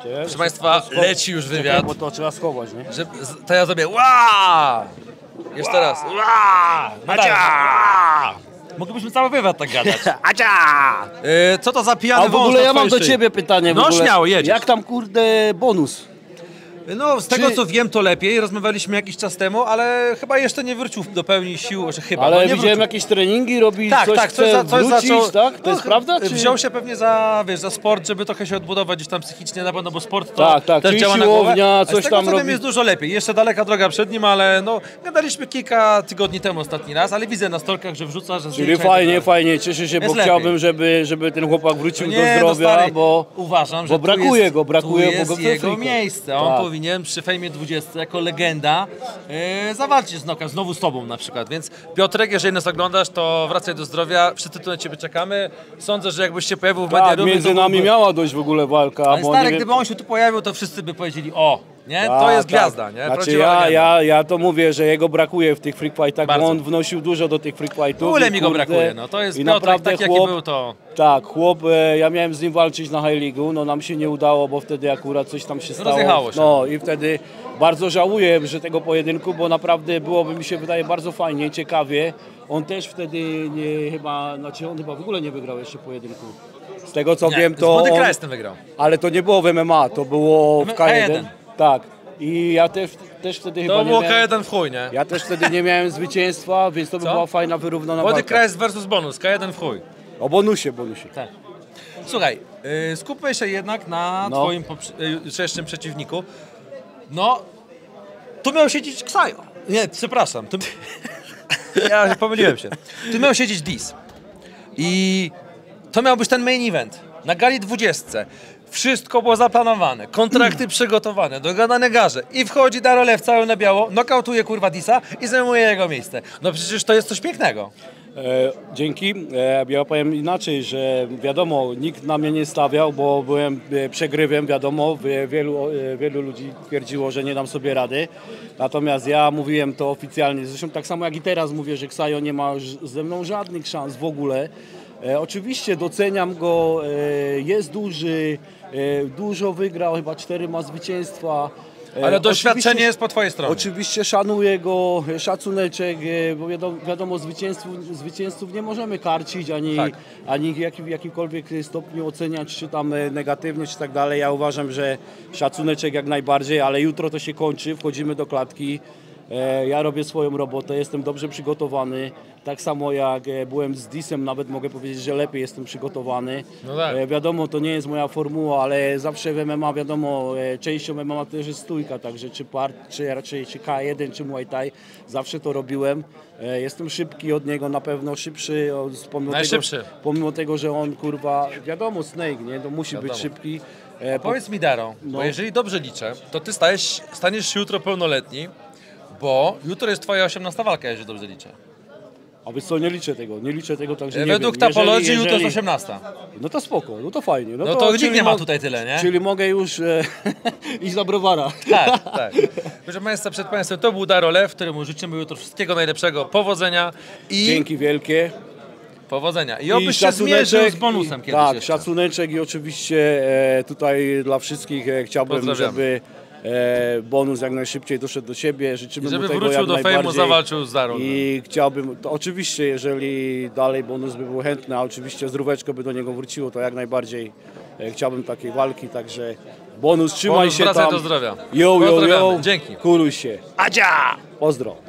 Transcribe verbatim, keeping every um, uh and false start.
Proszę Państwa, leci już wywiad. Bo to trzeba schować, nie? Że, to ja zrobię ła! Jeszcze raz. Ła! Acia! Moglibyśmy cały wywiad tak gadać. Acia! Yy, co to za pijany A w ogóle wąż na ja mam do twojej ciebie pytanie. W No ogóle. śmiało, jedziesz. Jak tam kurde bonus? No, z tego Czy- co wiem, to lepiej. Rozmawialiśmy jakiś czas temu, ale chyba jeszcze nie wrócił do pełni sił. Że chyba, Ale no, nie widziałem wrócił. jakieś treningi, robi Tak, coś, tak, coś, chce za, coś wrócić, zaczął. tak? To no, jest prawda? Czy... Wziął się pewnie za, wiesz, za sport, żeby trochę się odbudować gdzieś tam psychicznie na pewno, bo sport to Tak, tak, też czyli działa na siłownia, głowę. A coś z tego, tam co wiem, robi. jest dużo lepiej. Jeszcze daleka droga przed nim, ale no, gadaliśmy kilka tygodni temu ostatni raz, ale widzę na storkach, że wrzuca, że Czyli zdjęcia i fajnie, tak fajnie, cieszę się, bo Jest chciałbym, lepiej. żeby, żeby ten chłopak wrócił Nie, do no zdrowia, stary, bo... uważam, że bo brakuje tu jest, go, brakuje, tu bo jest go jego Fryfryka. miejsce. On Tak. powinien przy Fejmie dwudziestce jako legenda yy, zawalczyć z Noka, znowu z tobą na przykład. Więc Piotrek, jeżeli nas oglądasz, to wracaj do zdrowia. Wszyscy tu na ciebie czekamy. Sądzę, że jakbyś się pojawił w Tak, Mediarumie, między to nami byłby- miała dojść w ogóle walka, Ale bo stary, nie wiem... gdyby on się tu pojawił, to wszyscy by powiedzieli o, nie? Tak, To jest tak. gwiazda, nie? Znaczy Prawdziwa ja, legenda. ja, ja to mówię, że jego brakuje w tych freak fightach, Bardzo. bo on wnosił dużo do tych freak fightów. W ogóle i mi go kurde, brakuje, no to jest i Piotrek, naprawdę tak jaki chłop, był, to... Tak, chłop, e, ja miałem z nim walczyć na High League'u, no nam się nie udało, bo wtedy akurat coś tam się stało. Rozjechało się. No i wtedy bardzo żałuję, że tego pojedynku, bo naprawdę byłoby mi się wydaje bardzo fajnie, ciekawie. On też wtedy nie chyba, znaczy on chyba w ogóle nie wygrał jeszcze pojedynku. Z tego co Nie, wiem z to Młody on, Krajstem wygrał. ale to nie było w M M A, to było w K jeden. K jeden. Tak. I ja też, też wtedy chyba To nie było miałem... K jeden w chuj, nie? Ja też wtedy nie miałem zwycięstwa, więc to by Co? była fajna, wyrównana Młody walka. Krajst versus bonus, K jeden w chuj. O bonusie, bonusie. Tak. Słuchaj, yy, skupmy się jednak na No. twoim poprze- jutrzejszym przeciwniku. No, tu miał siedzieć Ksajo. Nie, przepraszam. Tu... ja pomyliłem się. Tu miał siedzieć Dis. I to miał być ten main event. Na gali dwudziestce. Wszystko było zaplanowane, kontrakty przygotowane, dogadane garze. I wchodzi Darolew cały na biało, nokautuje kurwa Disa i zajmuje jego miejsce. No przecież to jest coś pięknego. E, dzięki. E, ja powiem inaczej, że wiadomo, nikt na mnie nie stawiał, bo byłem e, przegrywem, wiadomo, wie- wielu, e, wielu ludzi twierdziło, że nie dam sobie rady. Natomiast ja mówiłem to oficjalnie, zresztą tak samo jak i teraz mówię, że Ksajo nie ma ż- ze mną żadnych szans w ogóle. E, oczywiście doceniam go, e, jest duży, e, dużo wygrał, chyba cztery ma zwycięstwa. E, Ale doświadczenie oczywiście- jest po twojej stronie. Oczywiście szanuję go, szacuneczek, e, bo wiadomo, wiadomo zwycięzców, zwycięzców nie możemy karcić, ani, Tak. ani w, jakim, w jakimkolwiek stopniu oceniać, czy tam e, negatywnie, czy tak dalej. Ja uważam, że szacuneczek jak najbardziej, ale jutro to się kończy, wchodzimy do klatki. E, Ja robię swoją robotę, jestem dobrze przygotowany. Tak samo jak e, byłem z Disem, nawet mogę powiedzieć, że lepiej jestem przygotowany. No tak. E, Wiadomo, to nie jest moja formuła, ale zawsze w M M A, wiadomo, e, częścią M M A to też jest stójka, także czy part, czy raczej czy K jeden, czy Muay Thai, zawsze to robiłem. E, Jestem szybki od niego, na pewno szybszy, o, z- pomimo Najszybszy. tego, pomimo tego, że on kurwa, wiadomo, Snake, nie, to musi Wiadomo. być szybki. E, po- Powiedz mi, Daro, No. bo jeżeli dobrze liczę, to ty stajesz, staniesz się jutro pełnoletni, bo jutro jest twoja osiemnasta walka, jeżeli dobrze liczę. A wiesz co, nie liczę tego, nie liczę tego, także nie Według wiem. tapologii Jeżeli- jutro jest jeżeli- osiemnasta. No to spoko, no to fajnie. No to czyli nikt nie ma mo- tutaj tyle, nie? Czyli mogę już e, iść na browara. Tak, tak. Proszę Państwa, przed Państwem to był Darolew, któremu życzymy jutro wszystkiego najlepszego, powodzenia i Dzięki wielkie. powodzenia. I obyś się zmierzył z bonusem i, kiedyś Tak, jeszcze. szacuneczek i oczywiście e, tutaj dla wszystkich e, chciałbym, Pozdrawiamy. żeby e, bonus jak najszybciej doszedł do siebie. Życzymy I żeby mu tego wrócił jak do fejmu, najbardziej. zawalczył z Darą. I chciałbym, to oczywiście jeżeli dalej bonus by był chętny, a oczywiście zdróweczko by do niego wróciło, to jak najbardziej e, chciałbym takiej walki, także bonus, trzymaj Bonus, się wracaj tam. do zdrowia. Yo, yo, yo. Pozdrawiamy. Dzięki. Kuruj się. Adzia! Pozdro.